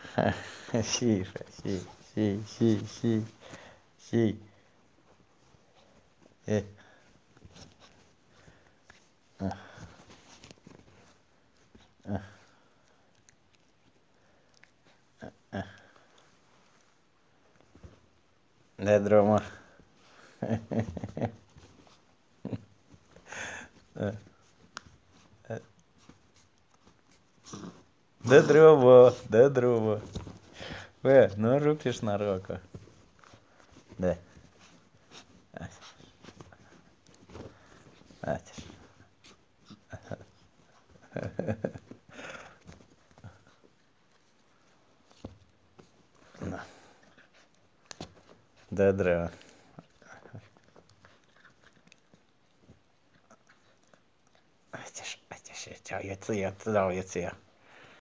Sì, sì, sì, sì, sì, sì. Eh, de drumul. Dă drumul, dă drumul. Bă, nu rupești norocul. Da. Haide. Da. Dă drumul. Haide, haide, eu ți dau, eu ți iau.